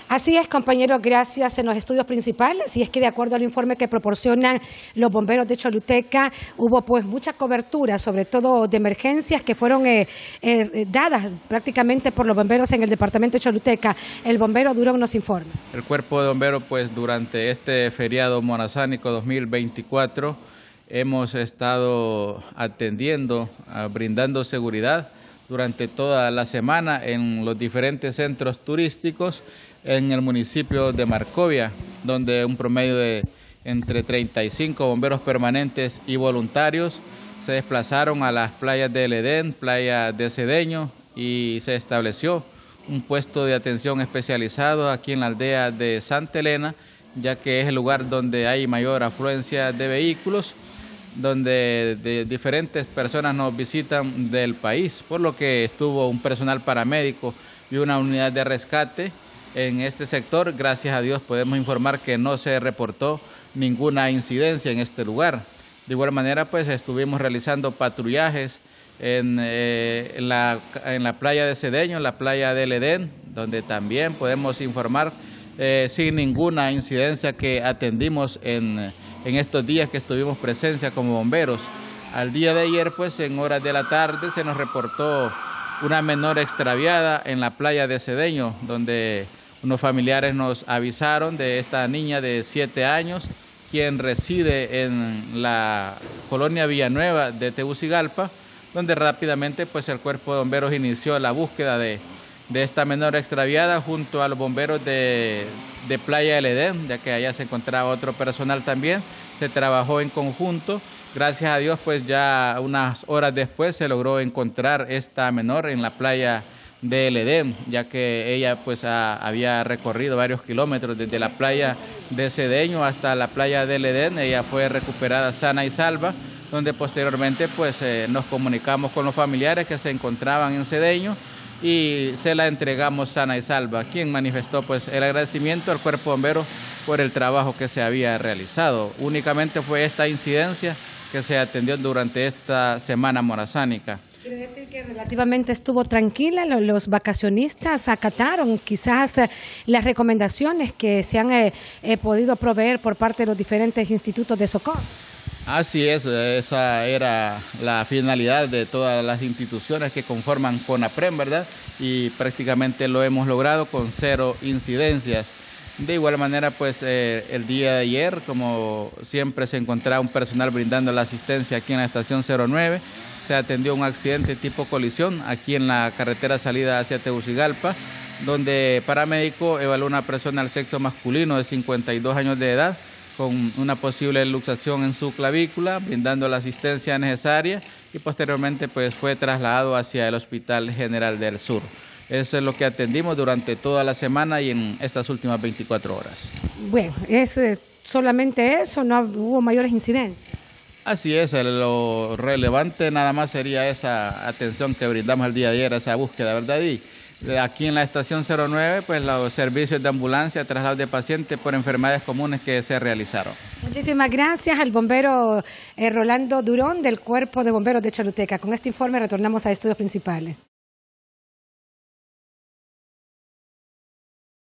Así es, compañeros, gracias en los estudios principales. Y es que de acuerdo al informe que proporcionan los bomberos de Choluteca, hubo pues mucha cobertura, sobre todo de emergencias que fueron dadas prácticamente por los bomberos en el departamento de Choluteca. El bombero Durón nos informa. El cuerpo de bomberos, pues durante este feriado morazánico 2024, hemos estado atendiendo, brindando seguridad durante toda la semana en los diferentes centros turísticos en el municipio de Marcovia, donde un promedio de entre 35 bomberos permanentes y voluntarios se desplazaron a las playas del Edén, playa de Cedeño, y se estableció un puesto de atención especializado aquí en la aldea de Santa Elena, ya que es el lugar donde hay mayor afluencia de vehículos, donde de diferentes personas nos visitan del país, por lo que estuvo un personal paramédico y una unidad de rescate en este sector. Gracias a Dios podemos informar que no se reportó ninguna incidencia en este lugar. De igual manera, pues estuvimos realizando patrullajes en la playa de Cedeño, en la playa del Edén, donde también podemos informar sin ninguna incidencia que atendimos en estos días que estuvimos presencia como bomberos. Al día de ayer, pues en horas de la tarde se nos reportó una menor extraviada en la playa de Cedeño, donde unos familiares nos avisaron de esta niña de 7 años, quien reside en la colonia Villanueva de Tegucigalpa, donde rápidamente pues el cuerpo de bomberos inició la búsqueda de esta menor extraviada junto a los bomberos de Playa del Edén, ya que allá se encontraba otro personal también. Se trabajó en conjunto. Gracias a Dios, pues ya unas horas después se logró encontrar esta menor en la playa del Edén, ya que ella pues había recorrido varios kilómetros desde la playa de Cedeño hasta la playa del Edén. Ella fue recuperada sana y salva, donde posteriormente pues nos comunicamos con los familiares que se encontraban en Cedeño y se la entregamos sana y salva, quien manifestó pues el agradecimiento al cuerpo bombero por el trabajo que se había realizado. Únicamente fue esta incidencia que se atendió durante esta semana morazánica. Quiere decir que relativamente estuvo tranquila, los vacacionistas acataron quizás las recomendaciones que se han podido proveer por parte de los diferentes institutos de socorro. Así es, esa era la finalidad de todas las instituciones que conforman CONAPREM, ¿verdad? Y prácticamente lo hemos logrado con 0 incidencias. De igual manera, pues el día de ayer, como siempre, se encontraba un personal brindando la asistencia aquí en la estación 09. Se atendió un accidente tipo colisión aquí en la carretera salida hacia Tegucigalpa, donde paramédico evaluó una persona al sexo masculino de 52 años de edad con una posible luxación en su clavícula, brindando la asistencia necesaria, y posteriormente pues fue trasladado hacia el Hospital General del Sur. Eso es lo que atendimos durante toda la semana y en estas últimas 24 horas. Bueno, ¿es solamente eso? ¿No hubo mayores incidencias? Así es, lo relevante nada más sería esa atención que brindamos el día de ayer, esa búsqueda, ¿verdad? Y aquí en la estación 09, pues los servicios de ambulancia, traslado de pacientes por enfermedades comunes que se realizaron. Muchísimas gracias al bombero Rolando Durón del Cuerpo de Bomberos de Choluteca. Con este informe retornamos a estudios principales.